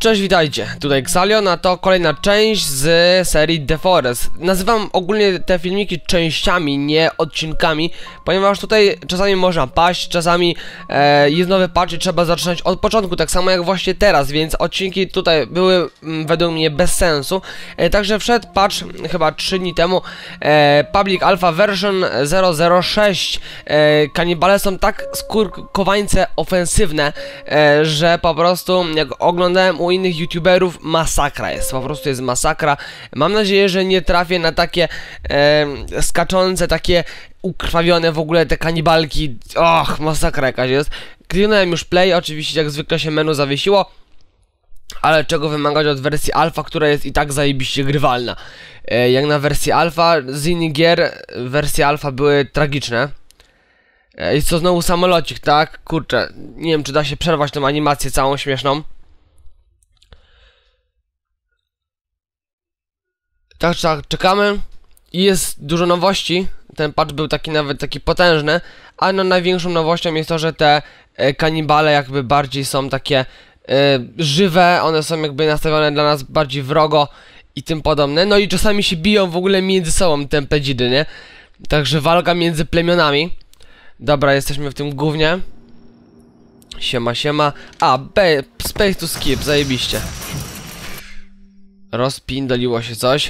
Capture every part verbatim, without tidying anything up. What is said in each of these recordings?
Cześć, witajcie, tutaj Xalion, a to kolejna część z serii The Forest. Nazywam ogólnie te filmiki częściami, nie odcinkami, ponieważ tutaj czasami można paść, czasami e, jest nowy patch i trzeba zaczynać od początku, tak samo jak właśnie teraz, więc odcinki tutaj były m, według mnie bez sensu. E, także wszedł patch chyba trzy dni temu, e, Public Alpha Version zero zero sześć. E, kanibale są tak skurkowańce ofensywne, e, że po prostu jak oglądałem u innych youtuberów, masakra jest, po prostu jest masakra. Mam nadzieję, że nie trafię na takie e, skaczące, takie ukrwawione w ogóle te kanibalki. Och, masakra jakaś jest. Kliknąłem już play, oczywiście jak zwykle się menu zawiesiło, ale czego wymagać od wersji alfa, która jest i tak zajebiście grywalna. E, jak na wersji alfa, z innych gier wersje alfa były tragiczne. E, I co, znowu samolocik, tak? Kurczę, nie wiem czy da się przerwać tą animację całą śmieszną. Tak, tak, czekamy i jest dużo nowości. Ten patch był taki nawet taki potężny, a no największą nowością jest to, że te e, kanibale jakby bardziej są takie e, żywe, one są jakby nastawione dla nas bardziej wrogo i tym podobne. No i czasami się biją w ogóle między sobą te pedzidy, nie? Także walka między plemionami. Dobra, jesteśmy w tym gównie. Siema, siema. A, be, space to skip, zajebiście. Rozpindoliło się coś.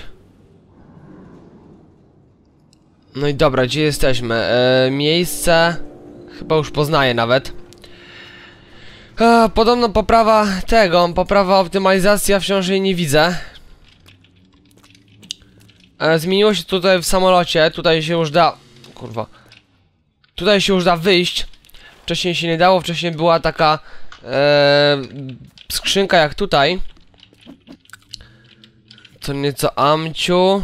No i dobra, gdzie jesteśmy? E, miejsce... Chyba już poznaję nawet. E, podobno poprawa tego, poprawa optymalizacja, wciąż jej nie widzę. E, zmieniło się tutaj w samolocie, tutaj się już da... Kurwa. Tutaj się już da wyjść. Wcześniej się nie dało, wcześniej była taka... E, skrzynka jak tutaj. To nieco amciu.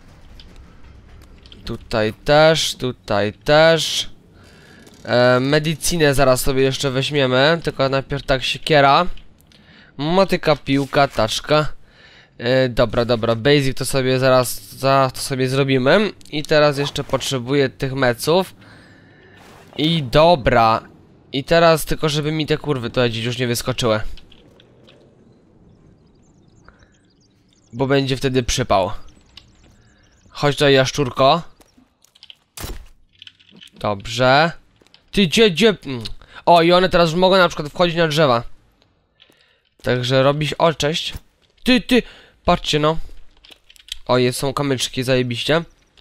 Tutaj też, tutaj też. E, medycinę zaraz sobie jeszcze weźmiemy. Tylko najpierw tak siekiera. Motyka, piłka, taczka. E, dobra, dobra, basic to sobie zaraz, zaraz to sobie zrobimy. I teraz jeszcze potrzebuję tych meców. I dobra. I teraz tylko żeby mi te kurwy tutaj gdzieś już nie wyskoczyły. Bo będzie wtedy przypał. Chodź tutaj, jaszczurko. Dobrze. Ty, gdzie, gdzie? O, i one teraz już mogą na przykład wchodzić na drzewa. Także robisz... O, cześć. Ty, ty! Patrzcie, no. O, jest, są kamyczki, zajebiście.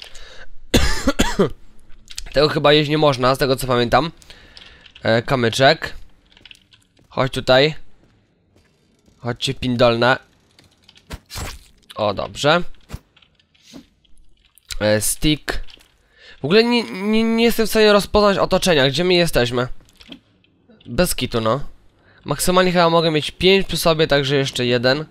Tego chyba jeść nie można, z tego co pamiętam. E, kamyczek. Chodź tutaj. Chodźcie, pindolne. O, dobrze. E, stick. W ogóle nie, nie, nie jestem w stanie rozpoznać otoczenia, gdzie my jesteśmy. Bez kitu, no. Maksymalnie chyba mogę mieć pięć przy sobie, także jeszcze jeden.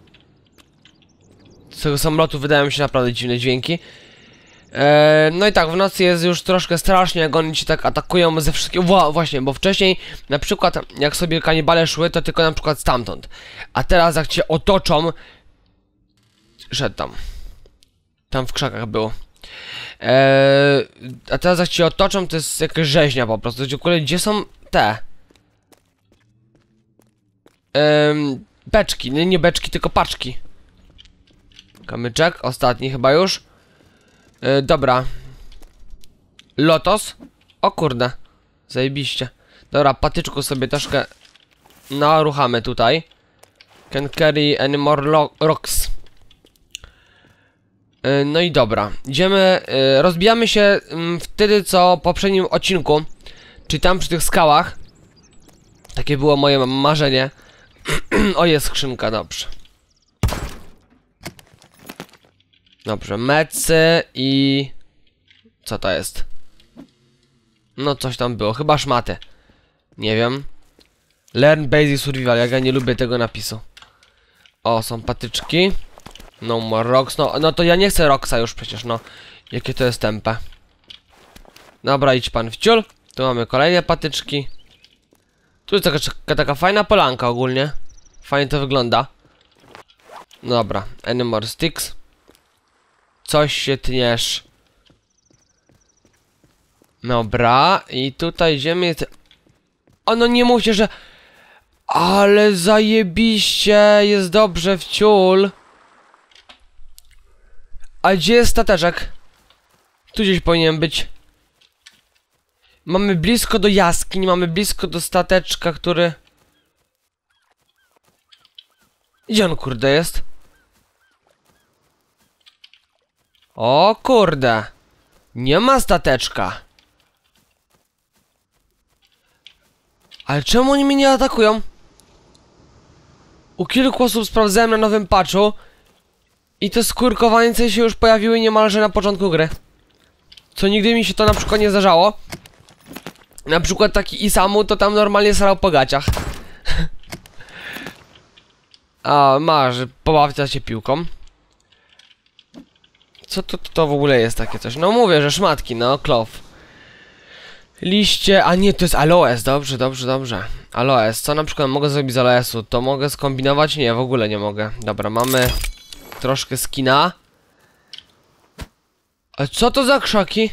Z tego samolotu wydają mi się naprawdę dziwne dźwięki. E, no i tak, w nocy jest już troszkę strasznie, jak oni ci tak atakują ze wszystkiego. Wła, właśnie, bo wcześniej na przykład jak sobie kanibale szły, to tylko na przykład stamtąd. A teraz jak cię otoczą... Szedł tam. Tam w krzakach było. Eee, a teraz jak cię otoczą, to jest jakaś rzeźnia po prostu. Gdzie są te? Eee, beczki, nie, nie beczki, tylko paczki. Kamyczek, ostatni chyba już. Eee, dobra. Lotos. O kurde. Zajebiście. Dobra, patyczku sobie troszkę naruchamy tutaj. Can carry any more rocks. No i dobra, idziemy, yy, rozbijamy się yy, wtedy co w poprzednim odcinku, czyli tam przy tych skałach. Takie było moje marzenie. O, jest skrzynka, dobrze. Dobrze, mecy i... Co to jest? No coś tam było, chyba szmaty. Nie wiem. Learn Basic Survival, jak ja nie lubię tego napisu. O, są patyczki. No more rocks, no, no to ja nie chcę rocksa już przecież, no. Jakie to jest tempe. Dobra, idź pan w ciul. Tu mamy kolejne patyczki. Tu jest taka, taka fajna polanka ogólnie. Fajnie to wygląda. Dobra, any more sticks. Coś się tniesz. Dobra, i tutaj idziemy. O, no nie mówcie, że... Ale zajebiście, jest dobrze w ciul. A gdzie jest stateczek? Tu gdzieś powinien być. Mamy blisko do jaskiń, mamy blisko do stateczka, który... Gdzie on kurde jest? O kurde. Nie ma stateczka. Ale czemu oni mnie nie atakują? U kilku osób sprawdzałem na nowym patchu i te skórkowańce się już pojawiły niemalże na początku gry. Co nigdy mi się to na przykład nie zdarzało. Na przykład taki Isamu to tam normalnie sarał po gaciach. A masz, pobawcia się piłką. Co to, to, to w ogóle jest takie coś? No mówię, że szmatki, no, cloth. Liście, a nie, to jest aloes, dobrze, dobrze, dobrze. Aloes, co na przykład mogę zrobić z aloesu? To mogę skombinować? Nie, w ogóle nie mogę. Dobra, mamy troszkę skina. A co to za krzaki?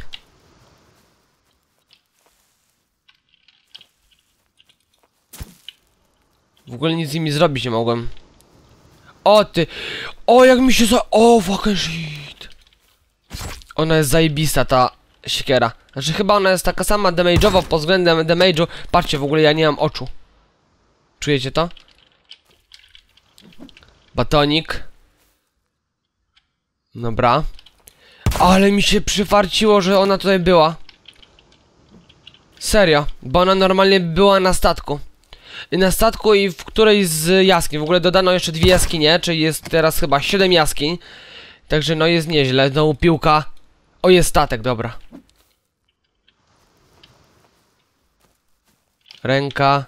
W ogóle nic z nimi zrobić nie mogłem. O ty! O, jak mi się za... O, fucking shit! Ona jest zajebista, ta siekiera. Znaczy chyba ona jest taka sama damage'owa pod względem damage'u. Patrzcie, w ogóle ja nie mam oczu. Czujecie to? Batonik. Dobra. Ale mi się przyfarciło, że ona tutaj była. Serio, bo ona normalnie była na statku. Na statku i w którejś z jaskiń. W ogóle dodano jeszcze dwie jaskinie, czyli jest teraz chyba siedem jaskiń. Także no jest nieźle. Znowu piłka. O, jest statek, dobra. Ręka.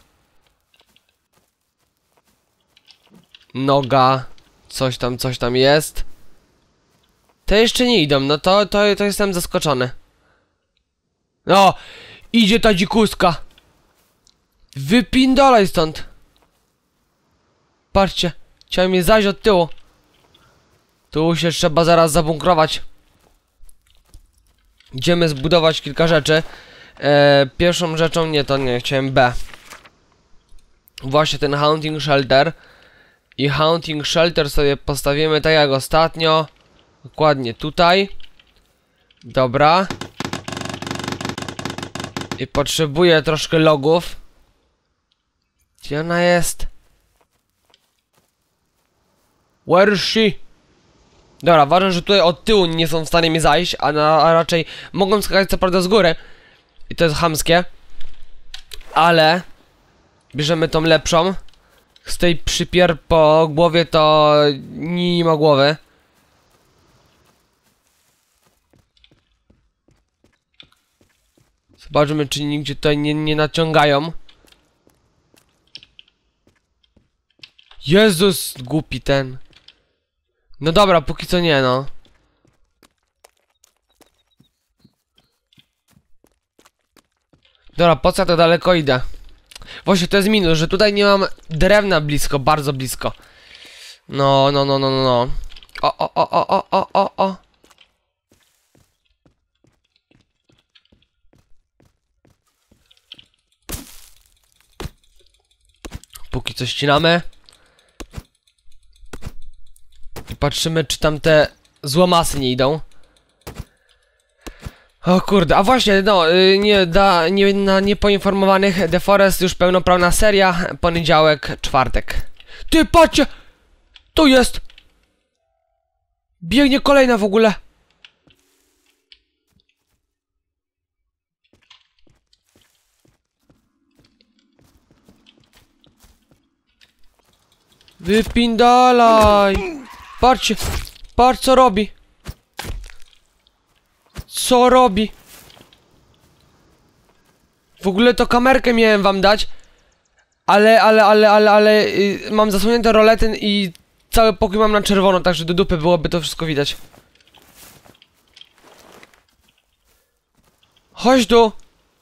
Noga. Coś tam, coś tam jest. Te jeszcze nie idą, no to, to, to jestem zaskoczony. No, idzie ta dzikuska. Wypindalaj stąd. Patrzcie, chciałem je zajść od tyłu. Tu się trzeba zaraz zabunkrować. Idziemy zbudować kilka rzeczy. e, Pierwszą rzeczą, nie to nie, chciałem B. Właśnie ten hunting shelter. I hunting shelter sobie postawimy tak jak ostatnio. Dokładnie tutaj. Dobra. I potrzebuję troszkę logów. Gdzie ona jest? Where is she? Dobra, ważne, że tutaj od tyłu nie są w stanie mi zajść, a, na, a raczej mogą skakać co prawda z góry. I to jest chamskie. Ale bierzemy tą lepszą. Z tej przypier po głowie to nie ma głowy. Zobaczymy, czy nigdzie tutaj nie, nie naciągają. Jezus, głupi ten. No dobra, póki co nie, no. Dobra, po co ja tak daleko idę? Właśnie to jest minus, że tutaj nie mam drewna blisko, bardzo blisko. No, no, no, no, no, no. O, o, o, o, o, o, o, o. Póki co ścinamy. I patrzymy, czy tam te złomasy nie idą. O kurde, a właśnie, no, yy, nie, da, nie, na niepoinformowanych, The Forest już pełnoprawna seria, poniedziałek, czwartek. Ty, patrzcie! Tu jest! Biegnie kolejna w ogóle. Wypindalaj! Patrzcie, patrz co robi. Co robi? W ogóle to kamerkę miałem wam dać. Ale, ale, ale, ale, ale yy, mam zasłonięte roletyn i cały pokój mam na czerwono, także do dupy byłoby to wszystko widać. Chodź tu!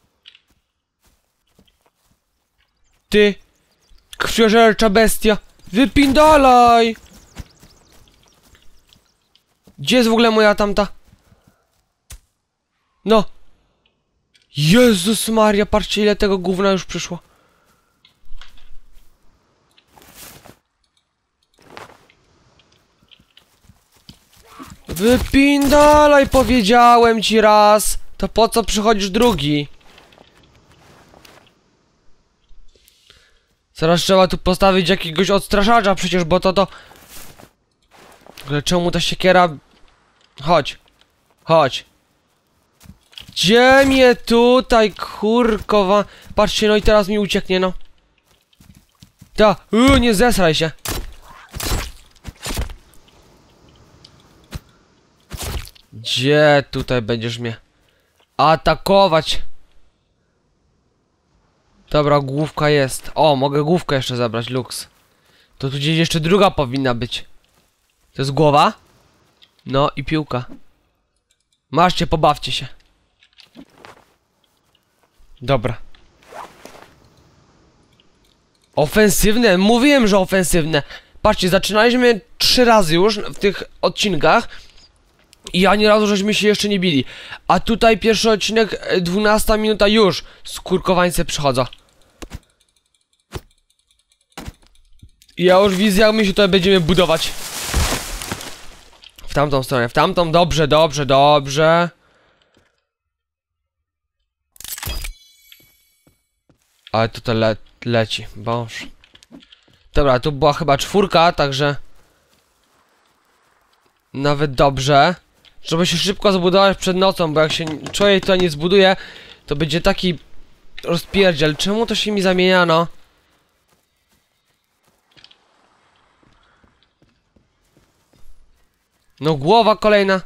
Ty! Krwiożercza bestia! Wypindalaj! Gdzie jest w ogóle moja tamta? No! Jezus Maria, patrzcie ile tego gówna już przyszło. Wypindalaj, powiedziałem ci raz. To po co przychodzisz drugi? Zaraz trzeba tu postawić jakiegoś odstraszacza przecież, bo to to... W ogóle czemu ta siekiera... Chodź. Chodź. Gdzie mnie tutaj, kurkowa... Patrzcie, no i teraz mi ucieknie, no. Ta, uuu, nie zesraj się. Gdzie tutaj będziesz mnie atakować? Dobra, główka jest. O, mogę główkę jeszcze zabrać, luks. To tu gdzieś jeszcze druga powinna być. To jest głowa? No i piłka. Marzcie, pobawcie się. Dobra. Ofensywne, mówiłem, że ofensywne. Patrzcie, zaczynaliśmy trzy razy już w tych odcinkach i ani razu żeśmy się jeszcze nie bili. A tutaj pierwszy odcinek, dwunasta minuta już. Skurkowańce przychodzą. I ja już widzę, jak my się tutaj będziemy budować. W tamtą stronę, w tamtą, dobrze, dobrze, dobrze. Ale tutaj le leci, boż. Dobra, tu była chyba czwórka, także... Nawet dobrze. Żeby się szybko zbudować przed nocą, bo jak się człowiek tutaj nie zbuduje, to będzie taki rozpierdziel. Czemu to się mi zamienia, no? No głowa kolejna.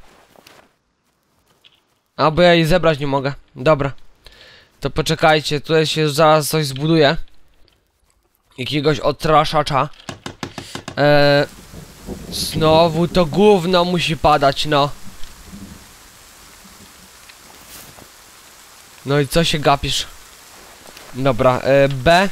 A, bo ja jej zebrać nie mogę. Dobra. To poczekajcie, tutaj się zaraz coś zbuduje. Jakiegoś odstraszacza. Eee, znowu to gówno musi padać, no. No i co się gapisz? Dobra, e, B.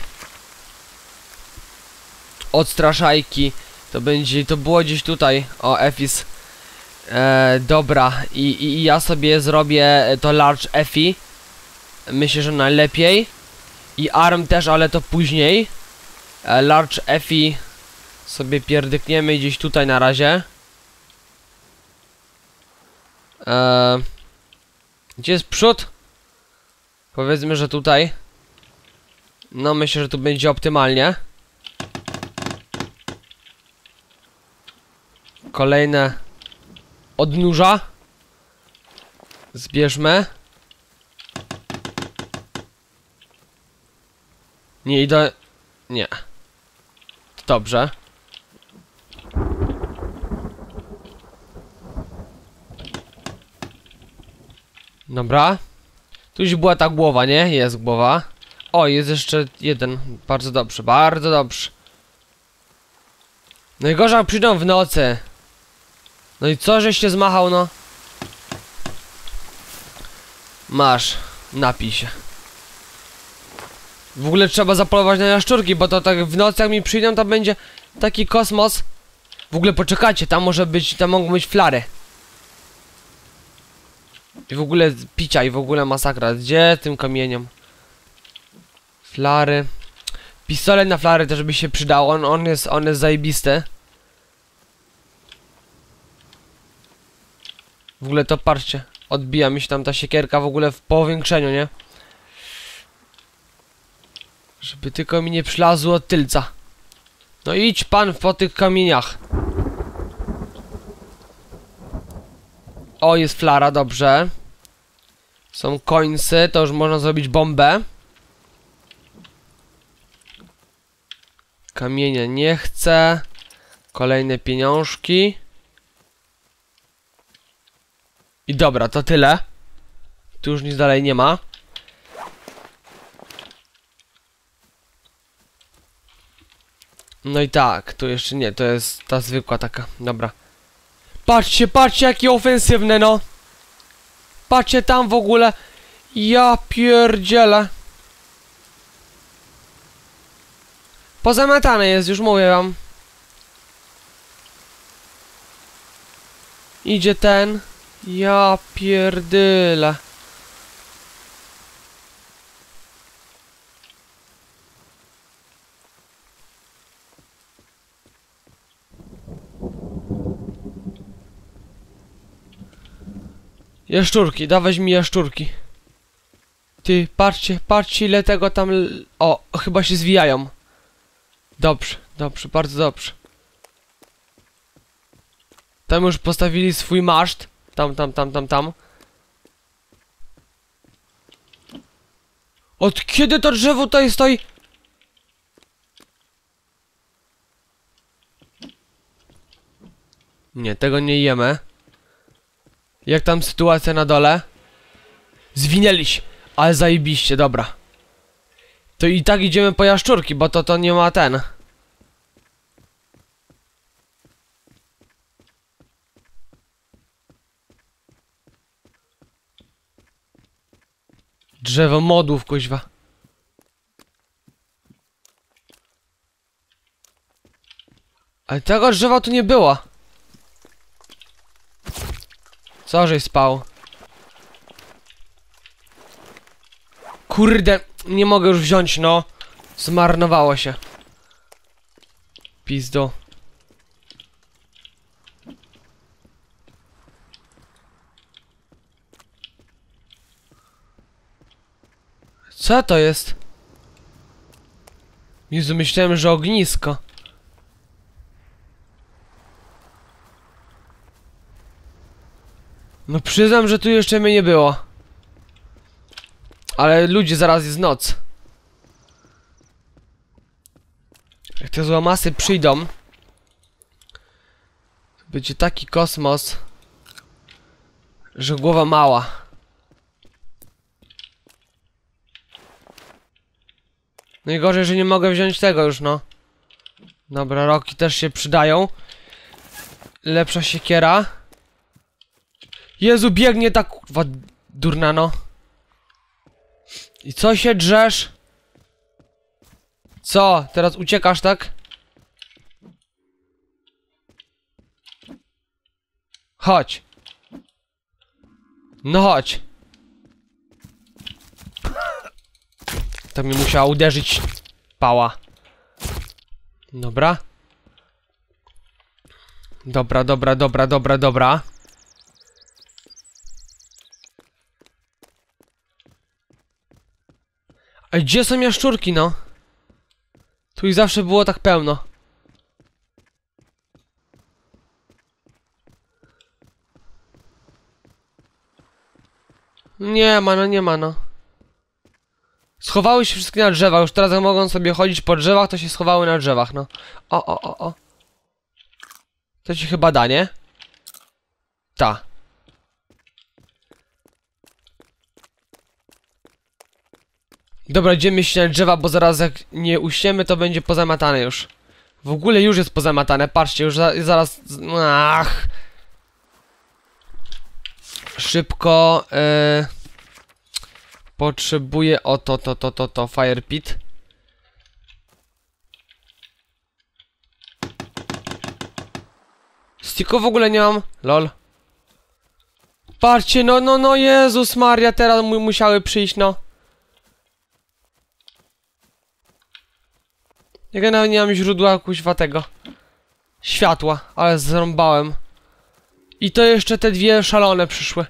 Odstraszajki. To będzie, to było gdzieś tutaj. O, Efis. E, dobra, I, i, i ja sobie zrobię to large Efi. Myślę, że najlepiej. I arm też, ale to później. e, Large Efi sobie pierdykniemy gdzieś tutaj na razie. e, Gdzie jest przód? Powiedzmy, że tutaj. No myślę, że tu będzie optymalnie. Kolejne odnóża. Zbierzmy. Nie idę... Nie. Dobrze. Dobra. Tu już była ta głowa, nie? Jest głowa. O, jest jeszcze jeden. Bardzo dobrze, bardzo dobrze. Najgorzej jak przyjdą w nocy. No i co, żeś się zmachał, no? Masz. Napij się. W ogóle trzeba zapolować na jaszczurki, bo to tak w nocy jak mi przyjdą, to będzie taki kosmos. W ogóle poczekajcie, tam może być, tam mogą być flary. I w ogóle picia i w ogóle masakra. Gdzie tym kamieniem? Flary. Pistolet na flary też by się przydał. On, on jest, on jest zajebisty. W ogóle to patrzcie. Odbija mi się tam ta siekierka w ogóle w powiększeniu, nie? Żeby tylko mi nie przylazło od tylca. No idź pan po tych kamieniach. O, jest flara, dobrze. Są końcy, to już można zrobić bombę. Kamienia nie chcę. Kolejne pieniążki. I dobra, to tyle. Tu już nic dalej nie ma. No i tak, tu jeszcze nie, to jest ta zwykła taka, dobra. Patrzcie, patrzcie jakie ofensywne, no. Patrzcie tam w ogóle. Ja pierdzielę. Pozamiatane jest, już mówię wam. Idzie ten. Ja pierdyle. Jaszczurki, dawaj mi jaszczurki. Ty, patrzcie, patrzcie ile tego tam... O, chyba się zwijają. Dobrze, dobrze, bardzo dobrze. Tam już postawili swój maszt. Tam, tam, tam, tam, tam. Od kiedy to drzewo tutaj stoi? Nie, tego nie jemy. Jak tam sytuacja na dole? Zwinęli się, ale zajebiście, dobra. To i tak idziemy po jaszczurki, bo to to nie ma ten. Drzewo modów, kuźwa. Ale tego drzewa tu nie było. Co żeś spał? Kurde, nie mogę już wziąć, no. Zmarnowało się. Pizdo. Co to jest? Jezu, myślałem, że ognisko. No przyznam, że tu jeszcze mnie nie było. Ale ludzie, zaraz jest noc. Jak te złamasy przyjdą, to będzie taki kosmos, że głowa mała. Najgorzej, że nie mogę wziąć tego już, no. Dobra, roki też się przydają. Lepsza siekiera. Jezu, biegnie ta kurwa durna, no. I co się drzesz? Co? Teraz uciekasz, tak? Chodź. No chodź. To mi musiała uderzyć pała. Dobra. Dobra, dobra, dobra, dobra, dobra. A gdzie są jaszczurki, no? Tu i zawsze było tak pełno. Nie ma, no nie ma, no. Schowały się wszystkie na drzewach. Już teraz jak mogą sobie chodzić po drzewach, to się schowały na drzewach, no. O, o, o, o. To ci chyba da, nie? Ta. Dobra, idziemy się na drzewa, bo zaraz jak nie uśniemy, to będzie pozamiatane już. W ogóle już jest pozamiatane, patrzcie, już za, zaraz... Ach. Szybko... Yy, potrzebuję... O, to, to, to, to, to, fire pit. Sticku w ogóle nie mam, lol. Patrzcie, no, no, no, Jezus Maria, teraz mu musiały przyjść, no. Ja nawet nie mam źródła kuźwa tego światła, ale zrąbałem. I to jeszcze te dwie szalone przyszły.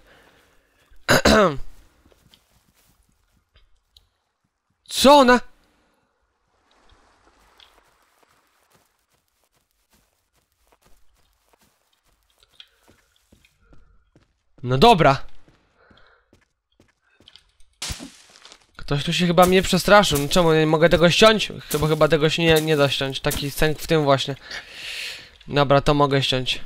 Co one? No dobra. Ktoś tu się chyba mnie przestraszył. No czemu nie mogę tego ściąć? Chyba chyba tego się nie, nie da ściąć. Taki sęk w tym właśnie. Dobra, to mogę ściąć.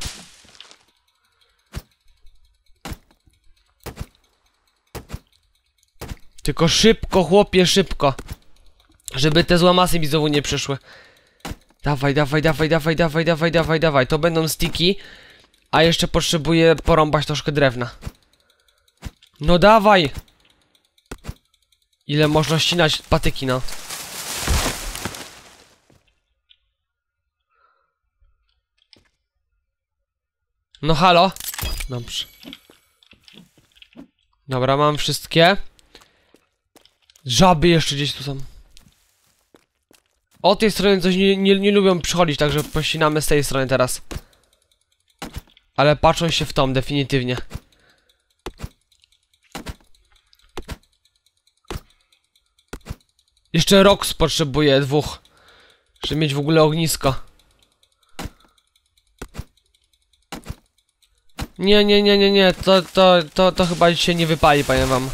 Tylko szybko, chłopie, szybko. Żeby te złamasy mi znowu nie przyszły. Dawaj, dawaj, dawaj, dawaj, dawaj, dawaj, dawaj, dawaj. To będą sticky. A jeszcze potrzebuję porąbać troszkę drewna. No dawaj! Ile można ścinać patyki, no. No halo? Dobrze. Dobra, mam wszystkie. Żaby jeszcze gdzieś tu są. O tej strony coś nie, nie, nie lubią przychodzić, także pościnamy z tej strony teraz. Ale patrzą się w tą, definitywnie. Jeszcze Rox potrzebuję dwóch, żeby mieć w ogóle ognisko. Nie, nie, nie, nie, nie, to, to, to, to chyba dzisiaj nie wypali, powiem wam.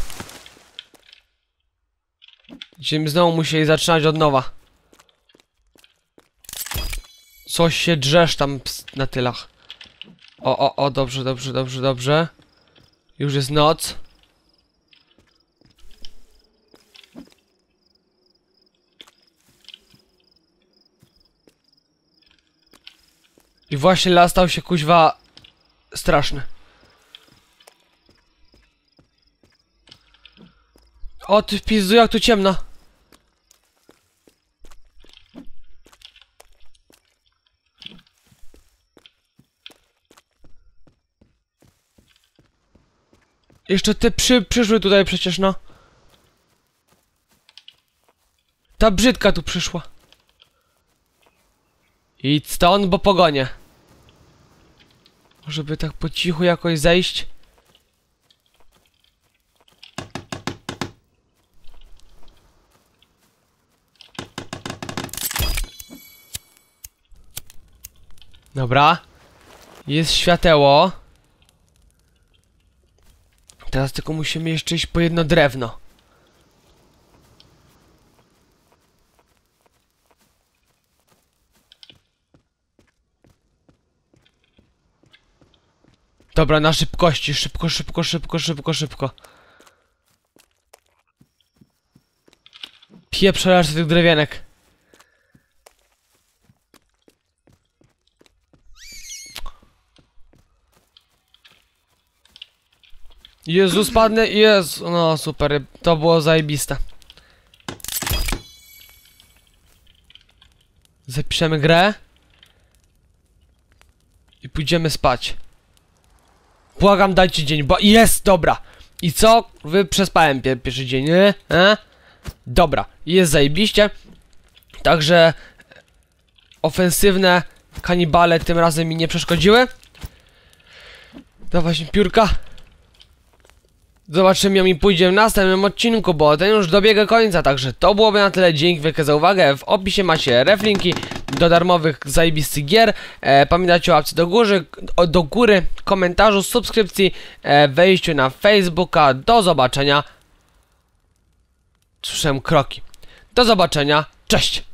Będziemy znowu musieli zaczynać od nowa. Coś się drzesz tam na tylach. O, o, o, dobrze, dobrze, dobrze, dobrze. Już jest noc. I właśnie las stał się kuźwa straszny. O, ty w pizdu, jak tu ciemno. Jeszcze te przy, przyszły tutaj przecież, no. Ta brzydka tu przyszła. Idź stąd, bo pogonię. Może by tak po cichu jakoś zejść? Dobra. Jest świateło. Teraz tylko musimy jeszcze iść po jedno drewno. Dobra, na szybkości. Szybko, szybko, szybko, szybko, szybko. Pieprzę aż tych drewienek. Jezu, spadnę, Jezu, no super, to było zajebiste. Zapiszemy grę. I pójdziemy spać. Błagam, dajcie dzień, bo jest, dobra. I co? Wy przespałem pier pierwszy dzień, nie? E? Dobra, jest zajebiście. Także ofensywne kanibale tym razem mi nie przeszkodziły. Dawać mi piórka. Zobaczymy, jak mi pójdzie w następnym odcinku, bo ten już dobiega końca. Także to byłoby na tyle. Dzięki wielkie za uwagę. W opisie macie reflinki do darmowych zajebistych gier. E, pamiętajcie o łapce do góry, o, do góry, komentarzu, subskrypcji, e, wejściu na Facebooka. Do zobaczenia. Słyszałem kroki. Do zobaczenia. Cześć!